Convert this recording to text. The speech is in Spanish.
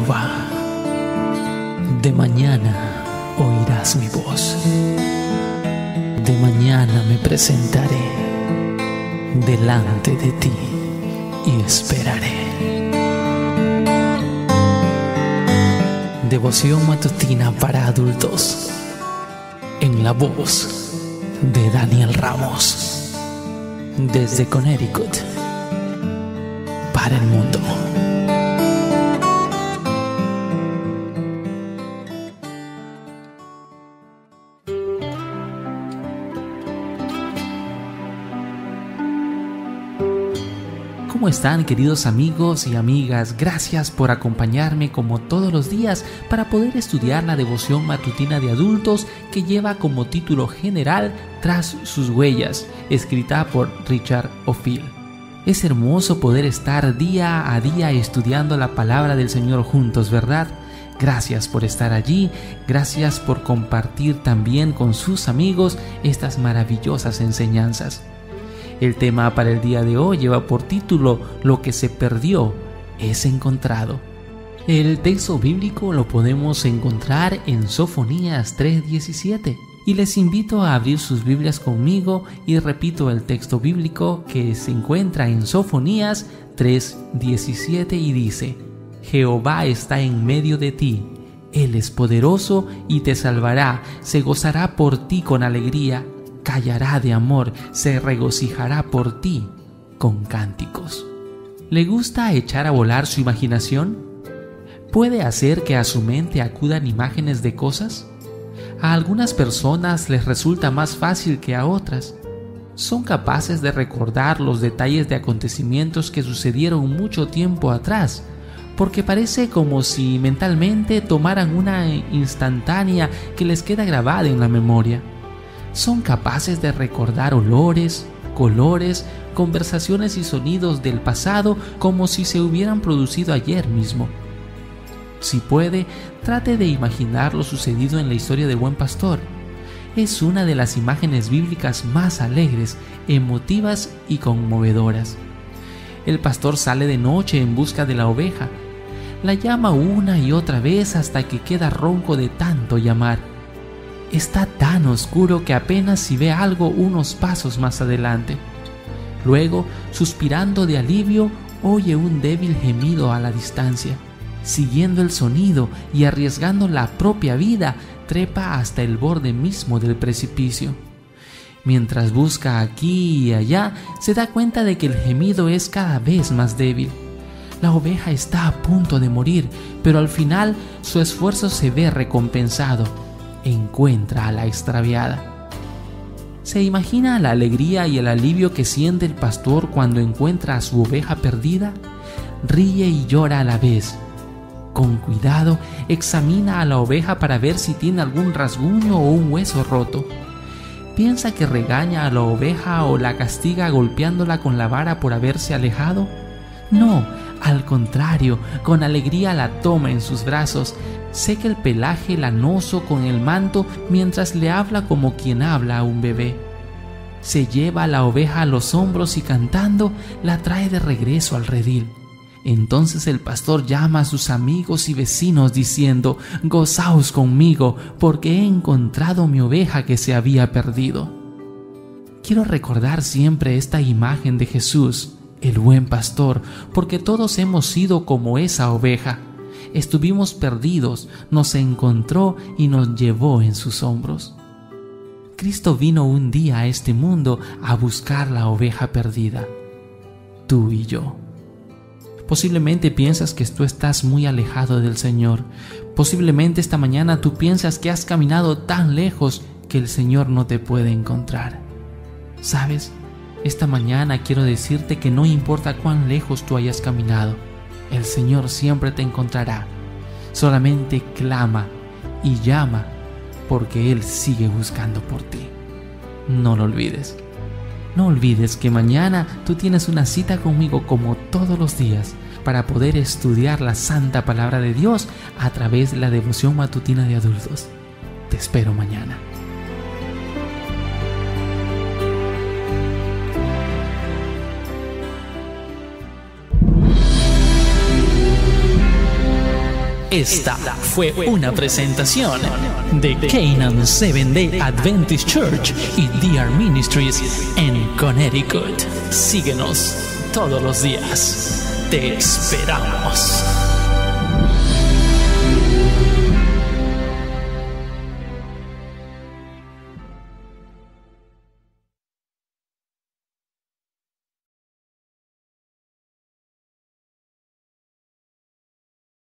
Jehová, de mañana oirás mi voz. De mañana me presentaré delante de ti y esperaré. Devoción matutina para adultos, en la voz de Daniel Ramos, desde Connecticut, para el mundo. ¿Cómo están, queridos amigos y amigas? Gracias por acompañarme como todos los días para poder estudiar la devoción matutina de adultos que lleva como título general Tras sus huellas, escrita por Richard O'Feel. Es hermoso poder estar día a día estudiando la palabra del Señor juntos, ¿verdad? Gracias por estar allí, gracias por compartir también con sus amigos estas maravillosas enseñanzas. El tema para el día de hoy lleva por título Lo que se perdió es encontrado. El texto bíblico lo podemos encontrar en Sofonías 3:17 y les invito a abrir sus Biblias conmigo y repito el texto bíblico que se encuentra en Sofonías 3:17 y dice: Jehová está en medio de ti, Él es poderoso y te salvará, se gozará por ti con alegría, callará de amor, se regocijará por ti con cánticos. ¿Le gusta echar a volar su imaginación? ¿Puede hacer que a su mente acudan imágenes de cosas? A algunas personas les resulta más fácil que a otras. Son capaces de recordar los detalles de acontecimientos que sucedieron mucho tiempo atrás, porque parece como si mentalmente tomaran una instantánea que les queda grabada en la memoria. Son capaces de recordar olores, colores, conversaciones y sonidos del pasado como si se hubieran producido ayer mismo. Si puede, trate de imaginar lo sucedido en la historia del buen pastor. Es una de las imágenes bíblicas más alegres, emotivas y conmovedoras. El pastor sale de noche en busca de la oveja. La llama una y otra vez hasta que queda ronco de tanto llamar. Está tan oscuro que apenas si ve algo unos pasos más adelante. Luego, suspirando de alivio, oye un débil gemido a la distancia. Siguiendo el sonido y arriesgando la propia vida, trepa hasta el borde mismo del precipicio. Mientras busca aquí y allá, se da cuenta de que el gemido es cada vez más débil. La oveja está a punto de morir, pero al final su esfuerzo se ve recompensado. Encuentra a la extraviada. ¿Se imagina la alegría y el alivio que siente el pastor cuando encuentra a su oveja perdida? Ríe y llora a la vez. Con cuidado, examina a la oveja para ver si tiene algún rasguño o un hueso roto. ¿Piensa que regaña a la oveja o la castiga golpeándola con la vara por haberse alejado? No, al contrario, con alegría la toma en sus brazos, seca el pelaje lanoso con el manto mientras le habla como quien habla a un bebé. Se lleva a la oveja a los hombros y cantando la trae de regreso al redil. Entonces el pastor llama a sus amigos y vecinos diciendo: «Gozaos conmigo, porque he encontrado mi oveja que se había perdido». Quiero recordar siempre esta imagen de Jesús, el buen pastor, porque todos hemos sido como esa oveja. Estuvimos perdidos, nos encontró y nos llevó en sus hombros. Cristo vino un día a este mundo a buscar la oveja perdida, tú y yo. Posiblemente piensas que tú estás muy alejado del Señor. Posiblemente esta mañana tú piensas que has caminado tan lejos que el Señor no te puede encontrar. ¿Sabes? Esta mañana quiero decirte que no importa cuán lejos tú hayas caminado, el Señor siempre te encontrará. Solamente clama y llama, porque Él sigue buscando por ti. No lo olvides. No olvides que mañana tú tienes una cita conmigo como todos los días para poder estudiar la santa palabra de Dios a través de la devoción matutina de adultos. Te espero mañana. Esta fue una presentación de Canaan Seventh Day Adventist Church y DR Ministries en Connecticut. Síguenos todos los días. Te esperamos.